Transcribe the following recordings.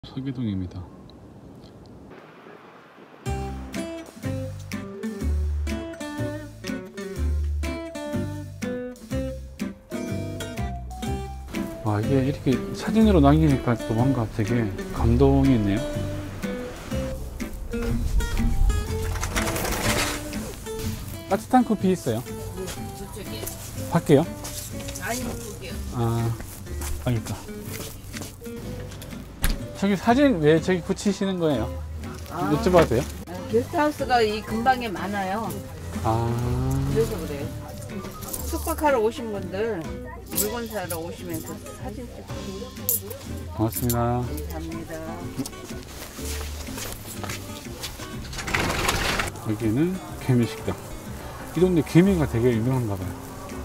서계동입니다. 와, 이게 이렇게 사진으로 남기니까 또 뭔가 되게 감동이 있네요. 따뜻한 커피 있어요? 저쪽에 밖에요? 아니 거기요. 아, 그러니까 저기 사진 왜 저기 붙이시는 거예요? 여쭤봐도 돼요? 게스트하우스가 이 근방에 많아요. 아, 그래서 그래요. 숙박하러 오신 분들 물건 사러 오시면서 사진 찍고 고맙습니다. 감사합니다. 여기는 개미식당. 이 동네 개미가 되게 유명한가 봐요.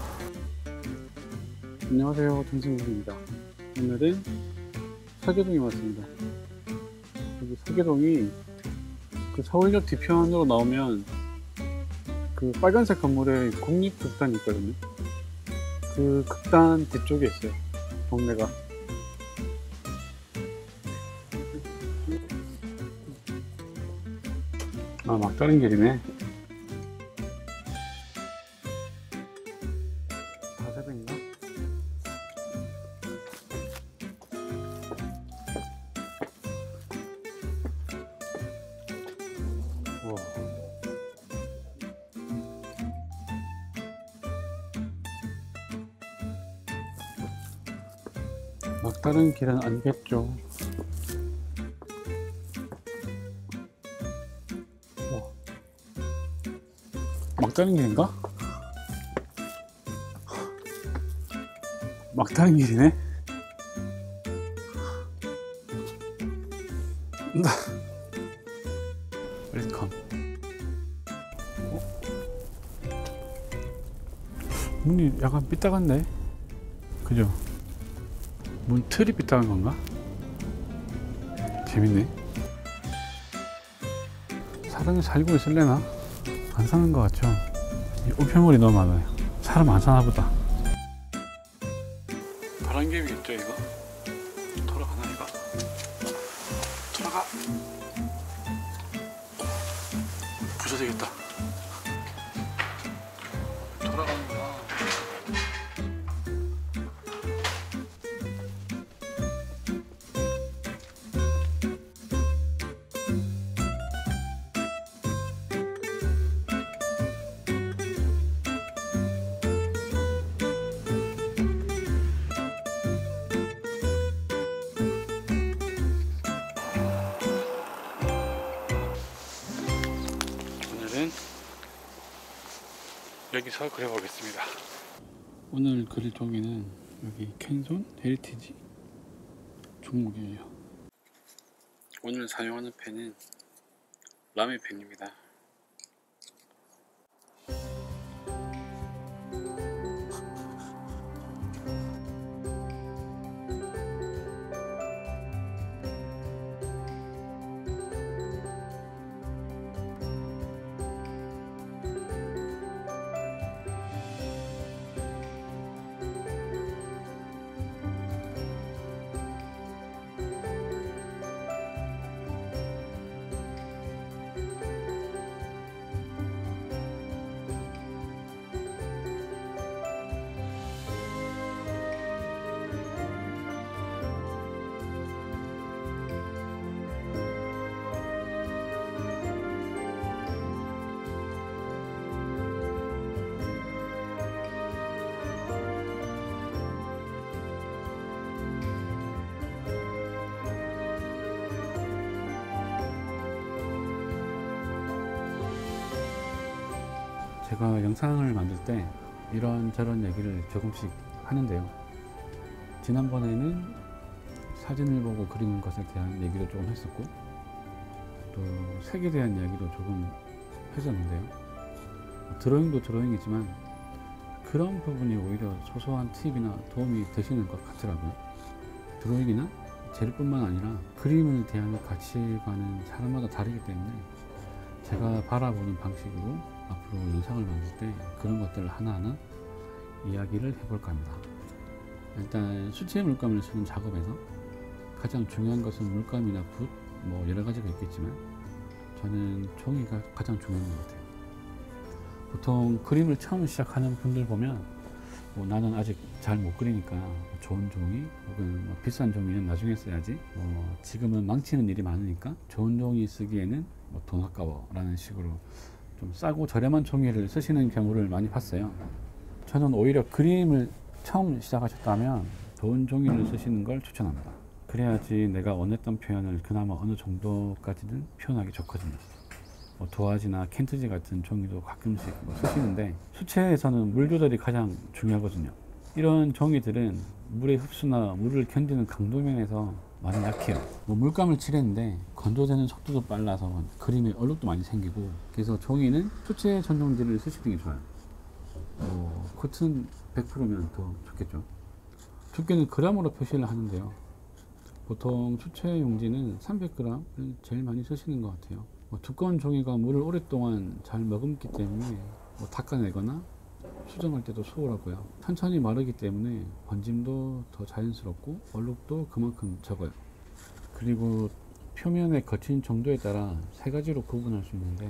안녕하세요, 정승국입니다. 오늘은 서계동에 왔습니다. 여기 서계동이 그 서울역 뒤편으로 나오면 그 빨간색 건물에 국립극단이 있거든요. 그 극단 뒤쪽에 있어요, 동네가. 아, 막다른 길이네. 다세대인가? 우와. 막다른 길은 아니겠죠. 우와. 막다른 길인가? 막다른 길이네. 웰컴. 문이 약간 삐딱한데? 그죠? 문 틀이 삐딱한 건가? 재밌네. 사람이 살고 있을래나? 안 사는 것 같죠? 이 우편물이 너무 많아요. 사람 안 사나 보다. 바람개비겠죠, 이거? 돌아가나, 이거? 돌아가! 부셔지겠다. 돌아가는구나. 오늘은 여기서 그려보겠습니다. 오늘 그릴 종이는 여기 캔손 헤리티지 종목이에요. 오늘 사용하는 펜은 라메 펜입니다. 제가 영상을 만들 때 이런저런 얘기를 조금씩 하는데요. 지난번에는 사진을 보고 그리는 것에 대한 얘기도 조금 했었고, 또 색에 대한 이야기도 조금 했었는데요. 드로잉도 드로잉이지만 그런 부분이 오히려 소소한 팁이나 도움이 되시는 것 같더라고요. 드로잉이나 재료뿐만 아니라 그림을 대하는 가치관은 사람마다 다르기 때문에 제가 바라보는 방식으로 앞으로 영상을 만들 때 그런 것들을 하나하나 이야기를 해볼까 합니다. 일단 수채 물감을 쓰는 작업에서 가장 중요한 것은 물감이나 붓, 뭐 여러 가지가 있겠지만 저는 종이가 가장 중요한 것 같아요. 보통 그림을 처음 시작하는 분들 보면 뭐 나는 아직 잘 못 그리니까 좋은 종이 혹은 뭐 비싼 종이는 나중에 써야지, 지금은 망치는 일이 많으니까 좋은 종이 쓰기에는 뭐 돈 아까워 라는 식으로 좀 싸고 저렴한 종이를 쓰시는 경우를 많이 봤어요. 저는 오히려 그림을 처음 시작하셨다면 좋은 종이를 쓰시는 걸 추천합니다. 그래야지 내가 원했던 표현을 그나마 어느 정도까지는 표현하기 좋거든요. 뭐 도화지나 켄트지 같은 종이도 가끔씩 뭐 쓰시는데 수채에서는 물 조절이 가장 중요하거든요. 이런 종이들은 물의 흡수나 물을 견디는 강도 면에서 많이 약해요. 뭐 물감을 칠했는데 건조되는 속도도 빨라서 그림에 얼룩도 많이 생기고, 그래서 종이는 수채 전용지를 쓰시는 게 좋아요. 코튼 100%면 더 좋겠죠. 두께는 그램으로 표시를 하는데요. 보통 수채 용지는 300g을 제일 많이 쓰시는 것 같아요. 두꺼운 종이가 물을 오랫동안 잘 머금기 때문에 닦아내거나 수정할 때도 수월하고요. 천천히 마르기 때문에 번짐도 더 자연스럽고 얼룩도 그만큼 적어요. 그리고 표면의 거친 정도에 따라 세 가지로 구분할 수 있는데,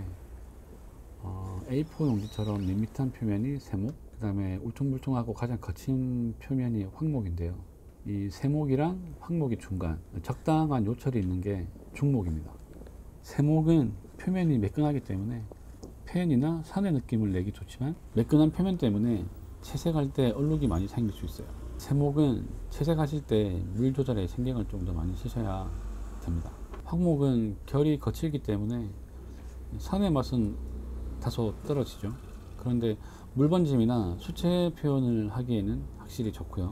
A4 용지처럼 밋밋한 표면이 세목, 그 다음에 울퉁불퉁하고 가장 거친 표면이 황목인데요. 이 세목이랑 황목이 중간, 적당한 요철이 있는 게 중목입니다. 세목은 표면이 매끈하기 때문에 펜이나 산의 느낌을 내기 좋지만 매끈한 표면 때문에 채색할 때 얼룩이 많이 생길 수 있어요. 세목은 채색하실 때 물 조절에 신경을 좀 더 많이 쓰셔야 됩니다. 황목은 결이 거칠기 때문에 산의 맛은 다소 떨어지죠. 그런데 물번짐이나 수채 표현을 하기에는 확실히 좋고요.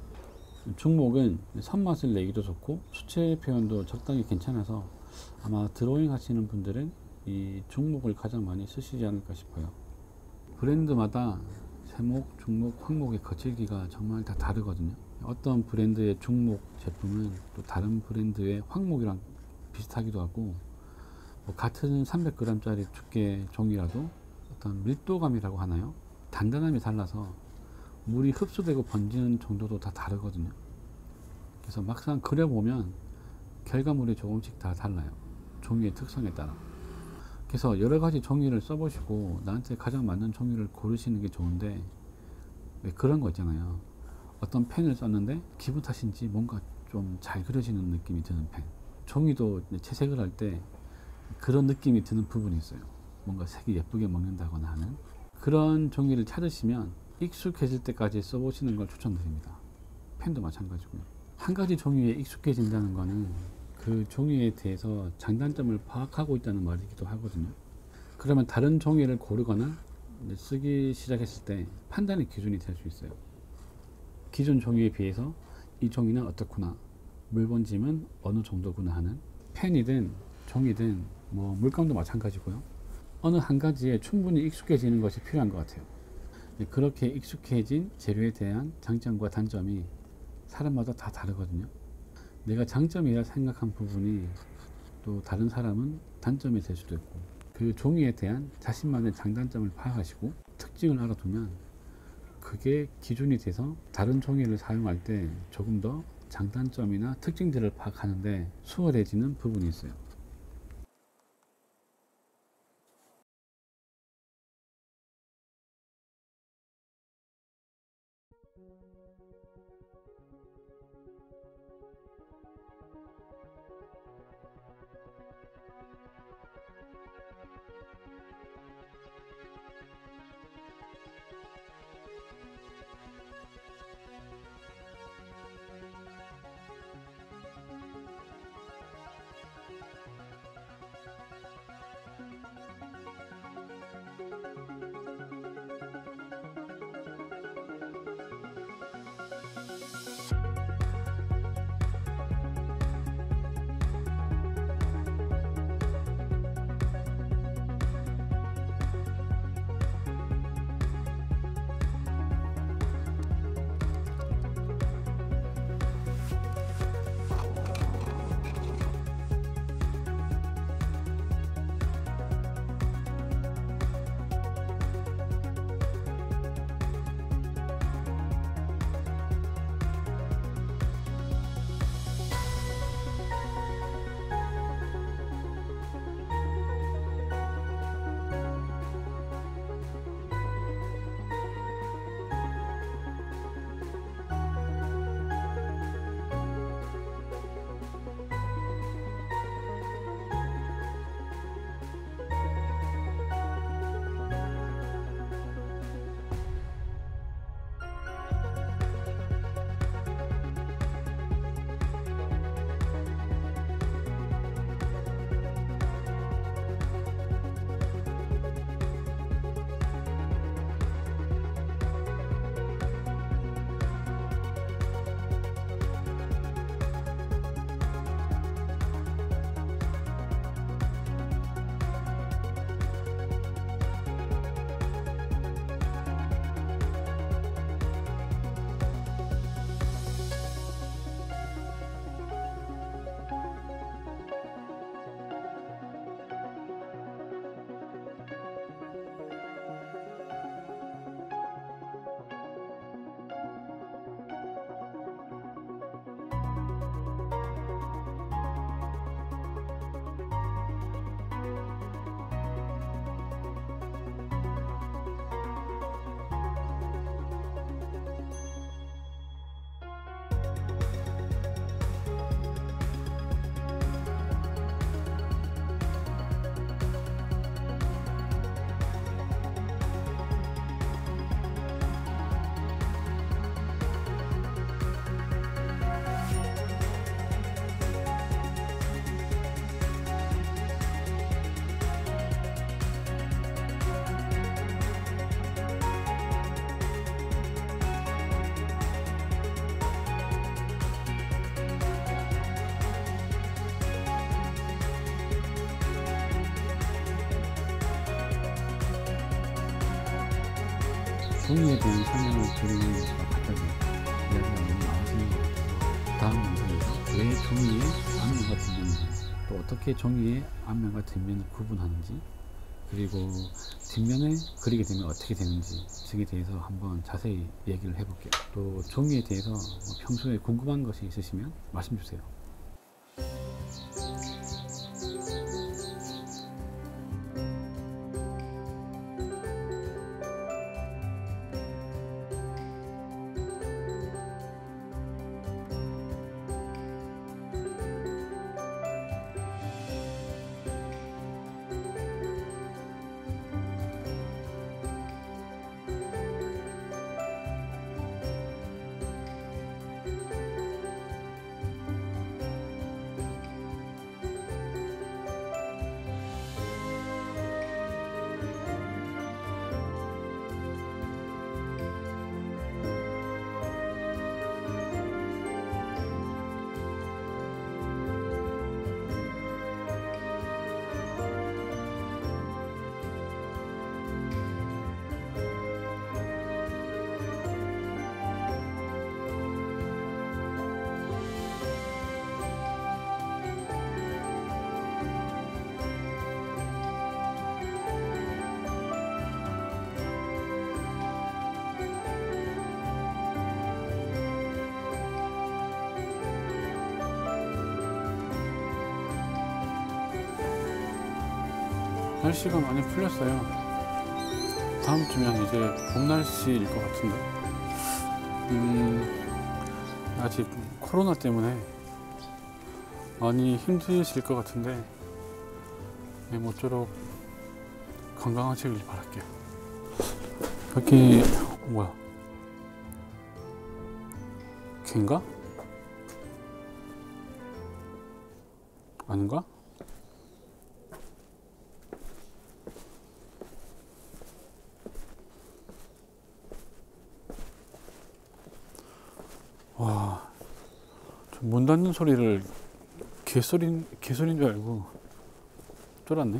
중목은 선맛을 내기도 좋고 수채 표현도 적당히 괜찮아서 아마 드로잉 하시는 분들은 이 중목을 가장 많이 쓰시지 않을까 싶어요. 브랜드마다 세목, 중목, 황목의 거칠기가 정말 다 다르거든요. 어떤 브랜드의 중목 제품은 또 다른 브랜드의 황목이랑 비슷하기도 하고, 같은 300g 짜리 두께 종이라도 어떤 밀도감이라고 하나요? 단단함이 달라서 물이 흡수되고 번지는 정도도 다 다르거든요. 그래서 막상 그려보면 결과물이 조금씩 다 달라요. 종이의 특성에 따라. 그래서 여러 가지 종이를 써보시고 나한테 가장 맞는 종이를 고르시는 게 좋은데, 왜 그런 거 있잖아요. 어떤 펜을 썼는데 기분 탓인지 뭔가 좀 잘 그려지는 느낌이 드는 펜. 종이도 채색을 할 때 그런 느낌이 드는 부분이 있어요. 뭔가 색이 예쁘게 먹는다거나 하는 그런 종이를 찾으시면 익숙해질 때까지 써보시는 걸 추천드립니다. 펜도 마찬가지고요. 한 가지 종이에 익숙해진다는 거는 그 종이에 대해서 장단점을 파악하고 있다는 말이기도 하거든요. 그러면 다른 종이를 고르거나 쓰기 시작했을 때 판단의 기준이 될 수 있어요. 기존 종이에 비해서 이 종이는 어떻구나, 물번짐은 어느 정도구나 하는. 펜이든 종이든 뭐 물감도 마찬가지고요. 어느 한 가지에 충분히 익숙해지는 것이 필요한 것 같아요. 그렇게 익숙해진 재료에 대한 장점과 단점이 사람마다 다 다르거든요. 내가 장점이라 생각한 부분이 또 다른 사람은 단점이 될 수도 있고, 그 종이에 대한 자신만의 장단점을 파악하시고 특징을 알아두면 그게 기준이 돼서 다른 종이를 사용할 때 조금 더 장단점이나 특징들을 파악하는데 수월해지는 부분이 있어요. 종이에 대한 설명을 드리면서 갑자기 이야기가 너무 나와지는 것 같아요. 다음 영상에서 왜 종이에 앞면과 뒷면이, 또 어떻게 종이에 앞면과 뒷면을 구분하는지, 그리고 뒷면을 그리게 되면 어떻게 되는지 등에 대해서 한번 자세히 얘기를 해볼게요. 또 종이에 대해서 평소에 궁금한 것이 있으시면 말씀 주세요. 날씨가 많이 풀렸어요. 다음 주면 이제 봄 날씨일 것 같은데, 아직 코로나 때문에 많이 힘드실 것 같은데, 모쪼록 건강하시길 바랄게요. 여기 뭐야? 개인가? 아닌가? 와, 문 닫는 소리를 개소리인 줄 알고 쫄았네.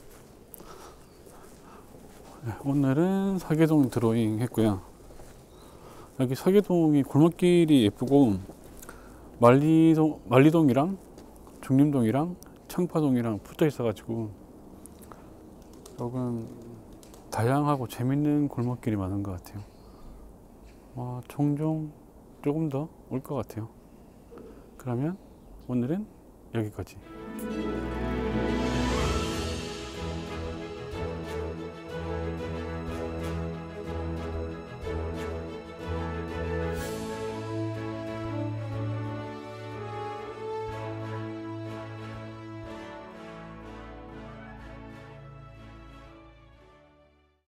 오늘은 서계동 드로잉 했고요. 여기 서계동이 골목길이 예쁘고 만리동이랑 중림동이랑 청파동이랑 붙어 있어가지고 조금 다양하고 재밌는 골목길이 많은 것 같아요. 종종 조금 더 올 것 같아요. 그러면 오늘은 여기까지.